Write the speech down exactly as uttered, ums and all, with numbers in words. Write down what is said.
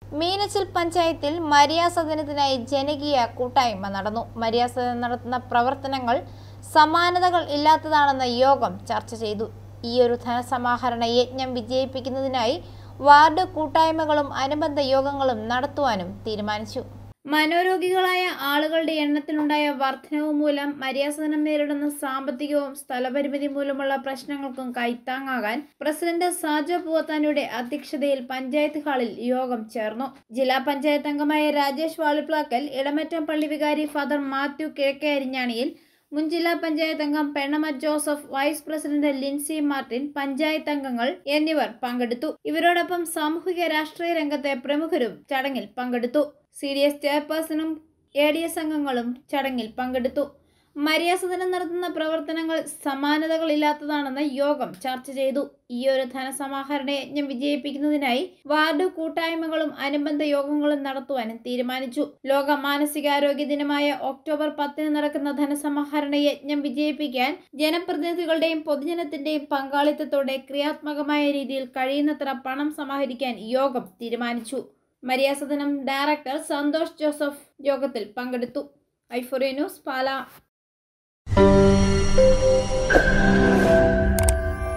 മീനച്ചിൽ പഞ്ചായത്തിൽ മരിയാസദനത്തിനായി ജനകീയ കൂട്ടായ്മ നടന്നു. മരിയാസദനം നടത്തുന്ന പ്രവർത്തനങ്ങൾ സമാനതകൾ ഇല്ലാത്തതാണെന്ന് യോഗം ചർച്ച ചെയ്തു. ഈയൊരു ധനസമാഹരണ യജ്ഞം വിജയിപ്പിക്കുന്നതിനായി വാർഡ് കൂട്ടായ്മകളും അനുബന്ധ യോഗങ്ങളും നടത്തുവാനും തീരുമാനിച്ചു. മനോരോഗികളായ ആളുകളുടെ എണ്ണത്തിലുണ്ടായ വർധനവ് മൂലം മരിയാസദനം നേരിടുന്ന സാമ്പത്തികവും സ്ഥലപരിമിതി മൂലമുള്ള പ്രശ്നങ്ങൾക്കും കൈത്താങ്ങാകാൻ പ്രസിഡന്റ് സാജോ പൂവത്താനിയുടെ അധ്യക്ഷതയിൽ പഞ്ചായത്ത് ഹാളിൽ യോഗം ചേർന്നു. ജില്ലാ പഞ്ചായത്ത് അംഗമായ രാജേഷ് വാളിപ്ലാക്കൽ, ഇടമറ്റം പള്ളി വികാരി ഫാദർ മാത്യു കിഴക്കേ അരിഞ്ഞാണിയിൽ, മുൻ ജില്ലാ പഞ്ചായത്ത് അംഗം പെണ്ണമ്മ ജോസഫ്, വൈസ് പ്രസിഡന്റ് ലിൻസി മാർട്ടിൻ, പഞ്ചായത്ത് അംഗങ്ങൾ എന്നിവർ പങ്കെടുത്തു. ഇവരോടൊപ്പം സാമൂഹിക രാഷ്ട്രീയ രംഗത്തെ പ്രമുഖരും ചടങ്ങിൽ പങ്കെടുത്തു. സി ഡി എസ് ചെയർപേഴ്സണും എ ഡി എസ് അംഗങ്ങളും ചടങ്ങിൽ പങ്കെടുത്തു. മരിയാസദനം നടത്തുന്ന പ്രവർത്തനങ്ങൾ സമാനതകളില്ലാത്തതാണെന്ന് യോഗം ചർച്ച ചെയ്തു. ഈയൊരു ധനസമാഹരണ യജ്ഞം വിജയിപ്പിക്കുന്നതിനായി വാർഡ് കൂട്ടായ്മകളും അനുബന്ധ യോഗങ്ങളും നടത്തുവാനും തീരുമാനിച്ചു. ലോക മാനസികാരോഗ്യ ദിനമായ ഒക്ടോബർ പത്തിന് നടക്കുന്ന ധനസമാഹരണ യജ്ഞം വിജയിപ്പിക്കാൻ ജനപ്രതിനിധികളുടെയും പൊതുജനത്തിന്റെയും പങ്കാളിത്തത്തോടെ ക്രിയാത്മകമായ രീതിയിൽ കഴിയുന്നത്ര പണം സമാഹരിക്കാൻ യോഗം തീരുമാനിച്ചു. മരിയാസദനം ഡയറക്ടർ സന്തോഷ് ജോസഫ് യോഗത്തിൽ പങ്കെടുത്തു. ഐഫോറിയ ന്യൂസ്, പാലാ.